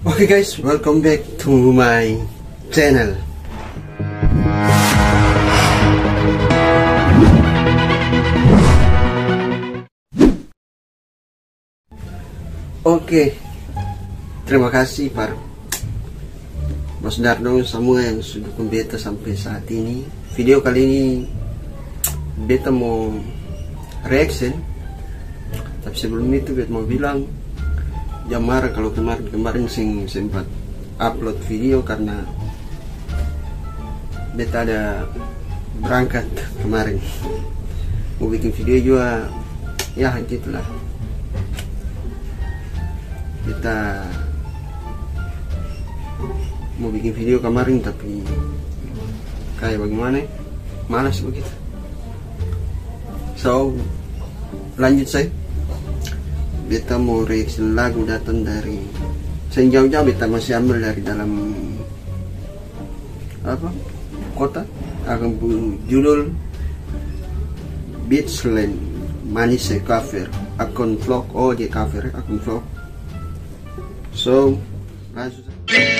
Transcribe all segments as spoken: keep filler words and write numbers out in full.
Oke okay guys, welcome back to my channel. Oke, okay. Terima kasih para Mas Darno semua yang sudah dukung beta sampai saat ini. Video kali ini beta mau reaction, tapi sebelum itu beta mau bilang jangan marah kalau kemarin-kemarin sing sempat upload video karena beta ada berangkat kemarin mau bikin video juga, ya gitulah. Beta mau bikin video kemarin tapi kayak bagaimana, malas begitu. So lanjut saya. Beta mau reaction lagu datang dari sejauh-jauh beta masih ambil dari dalam apa kota, akan judul Beachland Manis cover akun vlog. Oh dia cover akun vlog. So langsung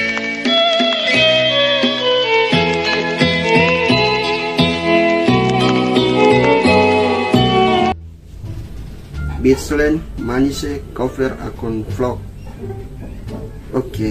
Beachland Manis cover akun vlog. Oke. Okay.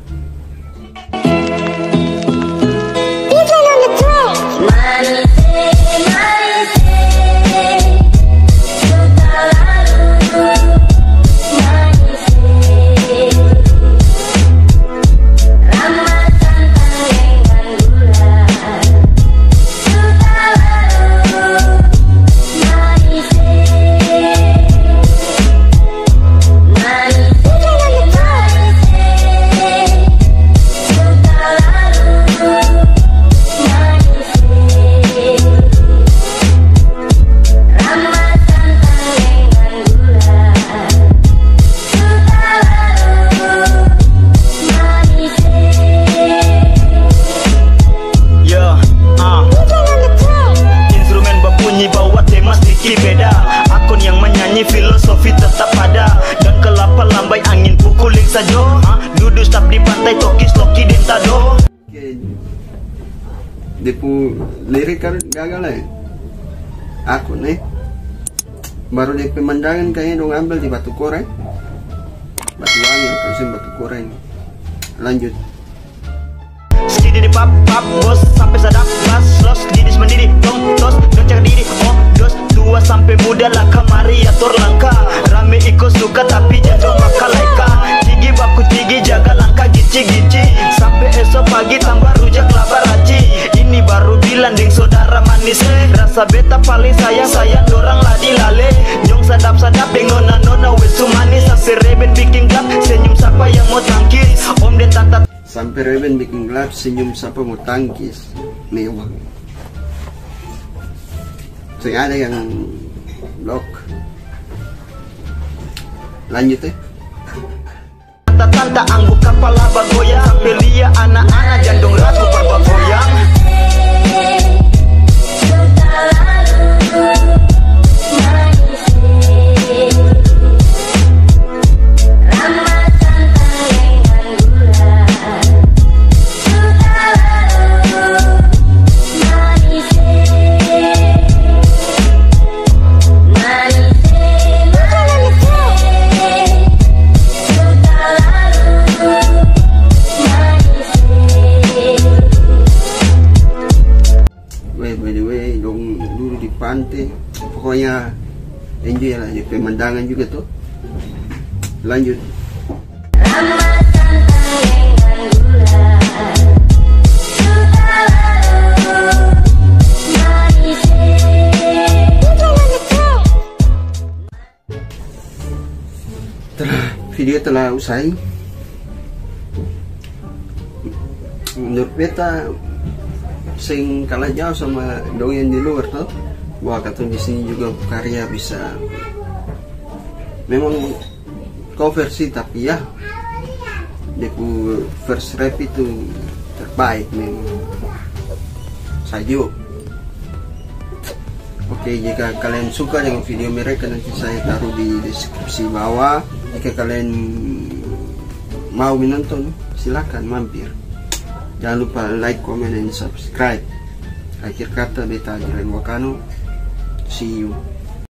Beda akun yang menyanyi filosofi tetap ada, dan kelapa lambai angin pukulin saja. Duduk stop di pantai tokis loki dentado. Okay. Depu lirik kan gagal lah. Aku nih baru di pemandangan kayaknya dong ambil di Batu Koreng, Batu Wangi kalau Batu Koreng. Lanjut. Skidi di pap pap bos sampai sadap las los didis mendiri dong tos doncak diri oh dos tua sampai muda lah kamari atur langkah rame ikut suka tapi jatuh makalaika gigi baku tinggi jaga langkah gici gici sampai esok pagi tambah rujak laba raci. Ini baru bilang ding saudara manis rasa beta paling sayang sayang dorang ladi lale nyong sadap sadap ding nona nona wesu manis asereben bikin gap senyum siapa yang mau tangkis om dan tante sampai Reben bikin gelap senyum siapa mau tangkis. Mewah. Saya ada yang blok. Lanjut ya. Tanta angguk kepala bagoyang sampai lihat anak-anak jandung ratu berbagoyang. Pantai, pokoknya enjoy lah, pemandangan juga tuh. Lanjut. Telah video telah usai. Menurut beta sing kalah jauh sama dong yang di luar tuh. Wah, kata di sini juga karya bisa memang cover sih, tapi ya deku first rap itu terbaik memang. Sayo. Oke, jika kalian suka dengan video mereka nanti saya taruh di deskripsi bawah. Jika kalian mau menonton, silakan mampir. Jangan lupa like, comment, and subscribe. Akhir kata, beta Adrian Wakano. See you.